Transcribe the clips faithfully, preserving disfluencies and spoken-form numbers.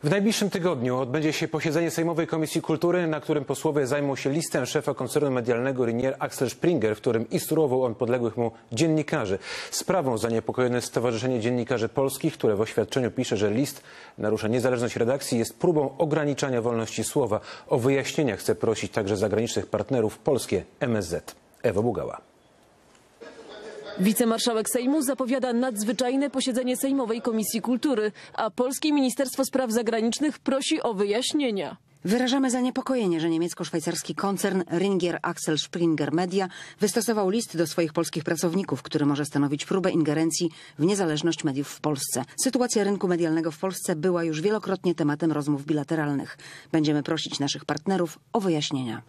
W najbliższym tygodniu odbędzie się posiedzenie Sejmowej Komisji Kultury, na którym posłowie zajmą się listem szefa koncernu medialnego Ringier Axel Springer, w którym instruował on podległych mu dziennikarzy. Sprawą zaniepokojone jest Stowarzyszenie Dziennikarzy Polskich, które w oświadczeniu pisze, że list narusza niezależność redakcji, jest próbą ograniczania wolności słowa. O wyjaśnienia chce prosić także zagranicznych partnerów polskie M S Z. Ewa Bugała. Wicemarszałek Sejmu zapowiada nadzwyczajne posiedzenie Sejmowej Komisji Kultury, a Polskie Ministerstwo Spraw Zagranicznych prosi o wyjaśnienia. Wyrażamy zaniepokojenie, że niemiecko-szwajcarski koncern Ringier Axel Springer Media wystosował list do swoich polskich pracowników, który może stanowić próbę ingerencji w niezależność mediów w Polsce. Sytuacja rynku medialnego w Polsce była już wielokrotnie tematem rozmów bilateralnych. Będziemy prosić naszych partnerów o wyjaśnienia.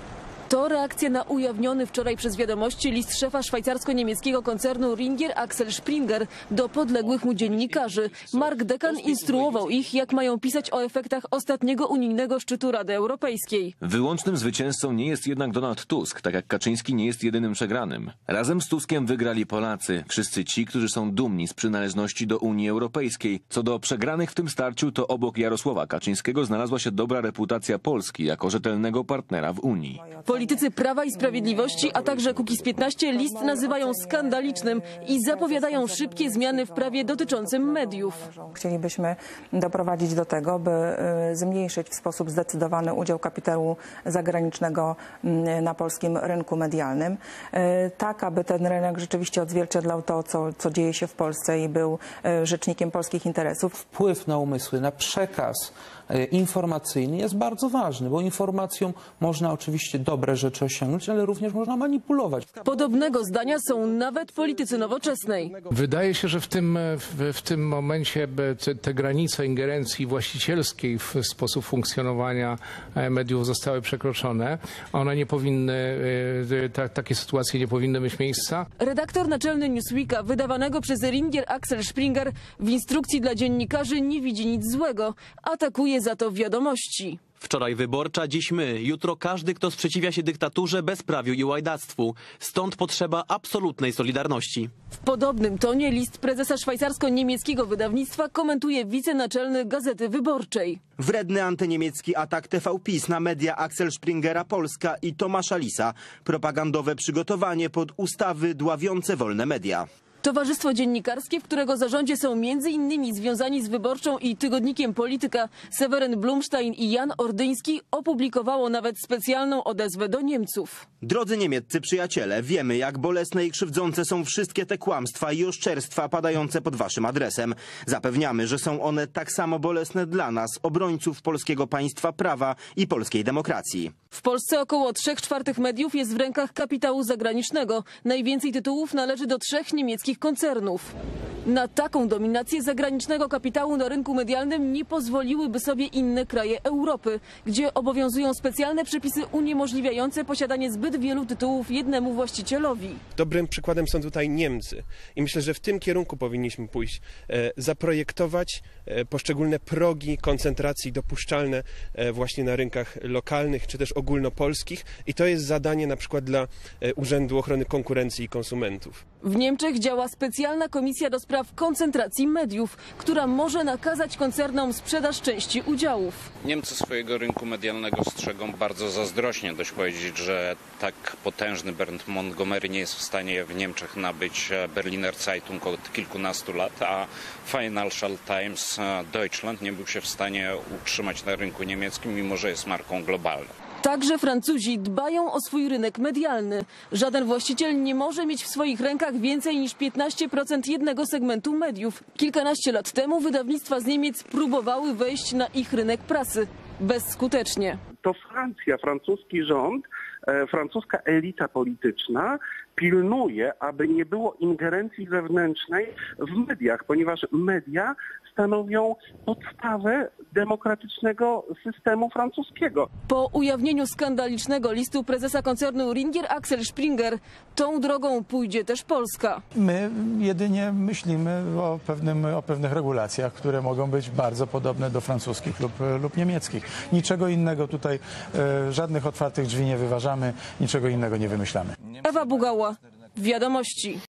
To reakcja na ujawniony wczoraj przez Wiadomości list szefa szwajcarsko-niemieckiego koncernu Ringier Axel Springer do podległych mu dziennikarzy. Mark Dekan instruował ich, jak mają pisać o efektach ostatniego unijnego szczytu Rady Europejskiej. Wyłącznym zwycięzcą nie jest jednak Donald Tusk, tak jak Kaczyński nie jest jedynym przegranym. Razem z Tuskiem wygrali Polacy, wszyscy ci, którzy są dumni z przynależności do Unii Europejskiej. Co do przegranych w tym starciu, to obok Jarosława Kaczyńskiego znalazła się dobra reputacja Polski jako rzetelnego partnera w Unii. Politycy Prawa i Sprawiedliwości, a także Kukiz piętnaście list nazywają skandalicznym i zapowiadają szybkie zmiany w prawie dotyczącym mediów. Chcielibyśmy doprowadzić do tego, by zmniejszyć w sposób zdecydowany udział kapitału zagranicznego na polskim rynku medialnym, tak aby ten rynek rzeczywiście odzwierciedlał to, co, co dzieje się w Polsce i był rzecznikiem polskich interesów. Wpływ na umysły, na przekaz informacyjny jest bardzo ważny, bo informacją można oczywiście dobre rzeczy osiągnąć, ale również można manipulować. Podobnego zdania są nawet politycy Nowoczesnej. Wydaje się, że w tym, w, w tym momencie te, te granice ingerencji właścicielskiej w sposób funkcjonowania mediów zostały przekroczone. One nie powinny, ta, takie sytuacje nie powinny mieć miejsca. Redaktor naczelny Newsweeka, wydawanego przez Ringier Axel Springer, w instrukcji dla dziennikarzy nie widzi nic złego. Atakuje za to Wiadomości. Wczoraj Wyborcza, dziś my. Jutro każdy, kto sprzeciwia się dyktaturze, bezprawiu i łajdactwu. Stąd potrzeba absolutnej solidarności. W podobnym tonie list prezesa szwajcarsko-niemieckiego wydawnictwa komentuje wicenaczelny Gazety Wyborczej. Wredny antyniemiecki atak T V PiS na media Axel Springera Polska i Tomasza Lisa. Propagandowe przygotowanie pod ustawy dławiące wolne media. Towarzystwo Dziennikarskie, w którego zarządzie są między innymi związani z Wyborczą i tygodnikiem Polityka Seweryn Blumstein i Jan Ordyński, opublikowało nawet specjalną odezwę do Niemców. Drodzy niemieccy przyjaciele, wiemy, jak bolesne i krzywdzące są wszystkie te kłamstwa i oszczerstwa padające pod waszym adresem. Zapewniamy, że są one tak samo bolesne dla nas, obrońców polskiego państwa prawa i polskiej demokracji. W Polsce około trzech czwartych mediów jest w rękach kapitału zagranicznego. Najwięcej tytułów należy do trzech niemieckich koncernów. Na taką dominację zagranicznego kapitału na rynku medialnym nie pozwoliłyby sobie inne kraje Europy, gdzie obowiązują specjalne przepisy uniemożliwiające posiadanie zbyt wielu tytułów jednemu właścicielowi. Dobrym przykładem są tutaj Niemcy i myślę, że w tym kierunku powinniśmy pójść, e, zaprojektować e, poszczególne progi koncentracji dopuszczalne e, właśnie na rynkach lokalnych czy też ogólnopolskich i to jest zadanie na przykład dla e, Urzędu Ochrony Konkurencji i Konsumentów. W Niemczech działa specjalna komisja do spraw koncentracji mediów, która może nakazać koncernom sprzedaż części udziałów. Niemcy swojego rynku medialnego strzegą bardzo zazdrośnie. Dość powiedzieć, że tak potężny Bernd Montgomery nie jest w stanie w Niemczech nabyć Berliner Zeitung od kilkunastu lat, a Financial Times Deutschland nie był się w stanie utrzymać na rynku niemieckim, mimo że jest marką globalną. Także Francuzi dbają o swój rynek medialny. Żaden właściciel nie może mieć w swoich rękach więcej niż piętnaście procent jednego segmentu mediów. Kilkanaście lat temu wydawnictwa z Niemiec próbowały wejść na ich rynek prasy. Bezskutecznie. To Francja, francuski rząd, e, francuska elita polityczna pilnuje, aby nie było ingerencji zewnętrznej w mediach, ponieważ media stanowią podstawę demokratycznego systemu francuskiego. Po ujawnieniu skandalicznego listu prezesa koncernu Ringier Axel Springer tą drogą pójdzie też Polska. My jedynie myślimy o, pewnym, o pewnych regulacjach, które mogą być bardzo podobne do francuskich lub, lub niemieckich. Niczego innego tutaj, e, żadnych otwartych drzwi nie wyważamy, niczego innego nie wymyślamy. Ewa Bugała, Wiadomości.